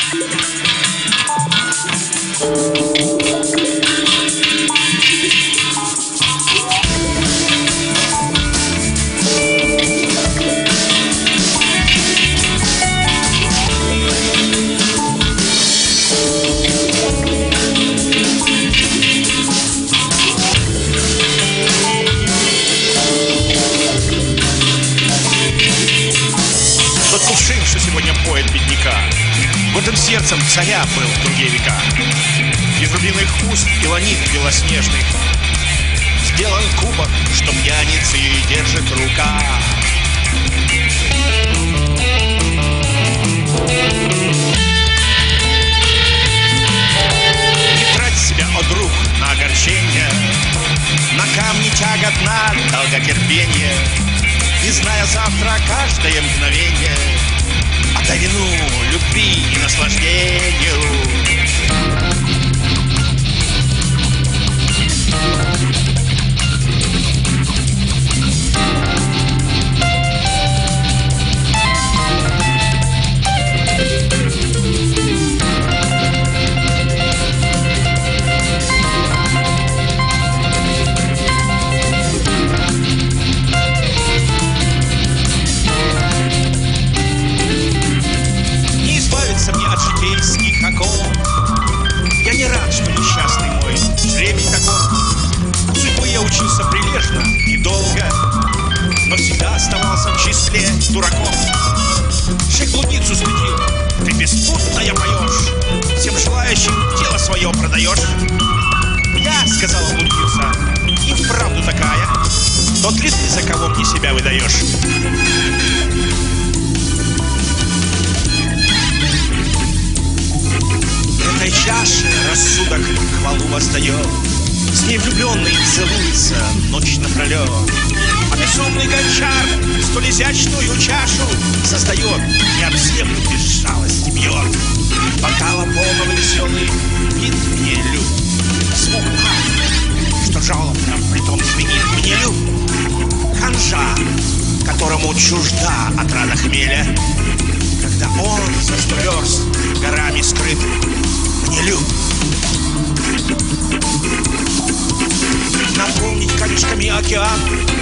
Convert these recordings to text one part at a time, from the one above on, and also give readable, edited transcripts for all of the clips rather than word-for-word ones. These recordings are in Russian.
Сердцем царя был в другие века. Из рубиных уст пилонит белоснежных сделан кубок, что пьяницы держит рука. Не трать себя, о друг, на огорчение, на камни тяготна долготерпение, и зная завтра каждое мгновение, отдай вину любви и наслаждению. Я не рад, что несчастный мой жребий таков. Судьбу я учился прилежно и долго, но всегда оставался в числе дураков. Шех блудницу стыдил, ты беспутная поешь, всем желающим тело свое продаешь. Я, сказала блудница, и вправду такая, тот ли ты, за кого мне себя выдаешь? Этой чаше рассудок хвалу воздает, с ней влюбленный целуется ночь напролет. А безумный гончар столь изящную чашу создает и об землю без жалости бьет. Бокала полного веселый вид мне люб, звук арфы, что жалобно притом звенит мне люб. Ханжа, которому чужда отрада хмеля, когда он за 100 верст горами скрыт, мне люб. Наполнить камешками океан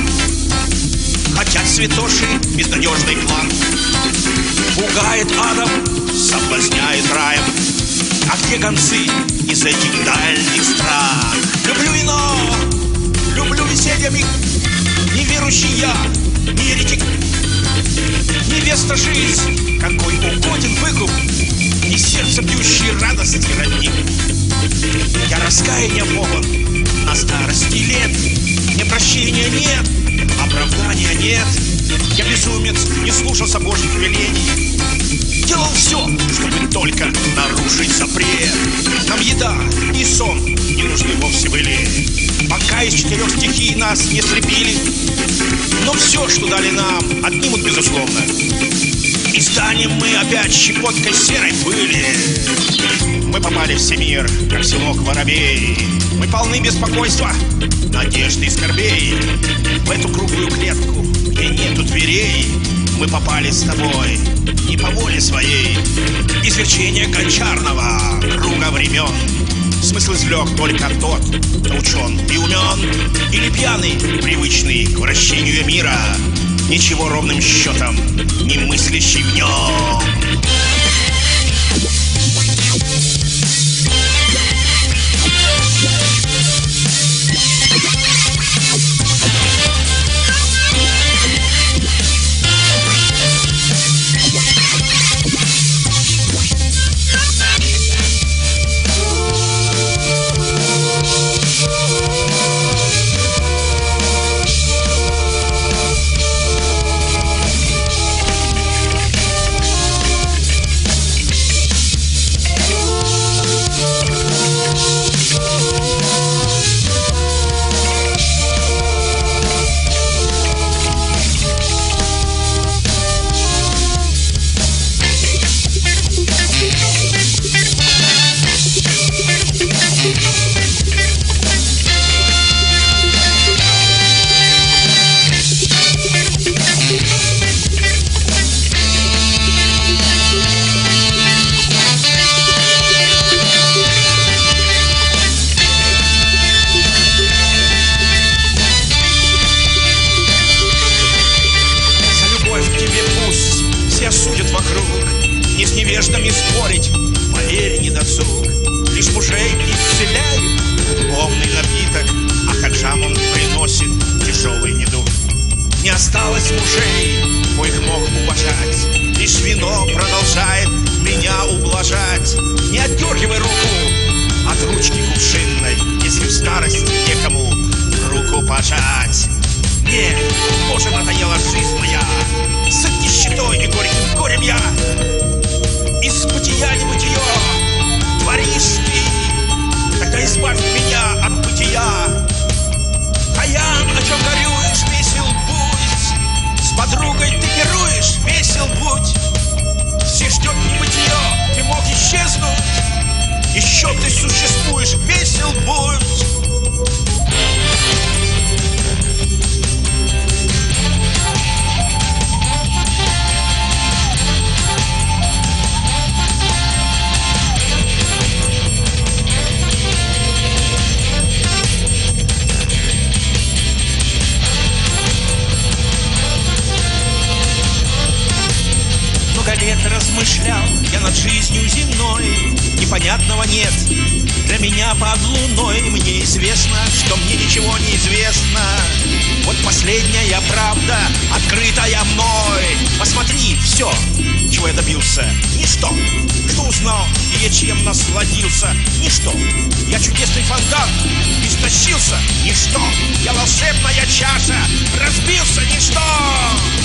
хотят святоши безнадежный план. Пугает адом, соблазняет раем, а где гонцы из этих дальних стран? Люблю вино, люблю веселье миг, неверующий я, не еретик. Невеста жизнь, какой угоден выкуп, не сердце бьющей радости родник. Я раскаяния полон на старости лет, мне прощения нет, оправдания нет. Я безумец, не слушался Божьих велений, делал все, чтобы только нарушить запрет. Нам еда и сон не нужны вовсе были, пока из 4 стихий нас не слепили. Но все, что дали нам, отнимут безусловно, и станем мы опять щепоткой серой пыли. Мы попали в всемир, как селок воробей. Мы полны беспокойства, надежды и скорбей. В эту круглую клетку, где нету дверей, мы попали с тобой не по воле своей. Из верчения гончарного круга времен смысл извлек только тот, кто учен и умен, или пьяный, привычный к вращению мира, ничего ровным счетом не мыслящий в нем. надеждами спорить, поверь, не досуг. Лишь мужей исцеляет духовный напиток, а хаджам он приносит тяжелый недуг. Не осталось мужей, коих мог уважать, лишь вино продолжает меня ублажать. Не отдергивай руку от ручки кувшинной, если в старости некому руку пожать. Мне тоже надоела жизнь моя, с нищетой и горьким горем я. Из бытия небытие творишь ты, тогда избавь меня от бытия. Аян, о чем горюешь, весел будь, с подругой ты пируешь, весел будь. Все ждет небытие, ты мог исчезнуть, еще ты существуешь, весел будь. Лет размышлял я над жизнью земной, непонятного нет для меня под луной. Мне известно, что мне ничего не известно. Вот последняя правда, открытая мной. Посмотри, все, чего я добился, ничто. Что узнал и я чем насладился, ничто. Я чудесный фонтан, истощился, ничто. Я волшебная чаша, разбился, ничто.